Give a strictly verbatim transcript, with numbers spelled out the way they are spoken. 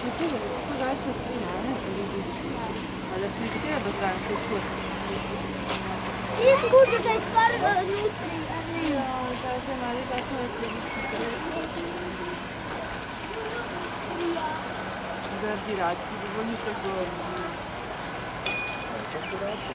Ragazzi, alla fine che abbastanza sì, scusa che sparo nutri. No, già se no, le persone più guardi i raggi, voglio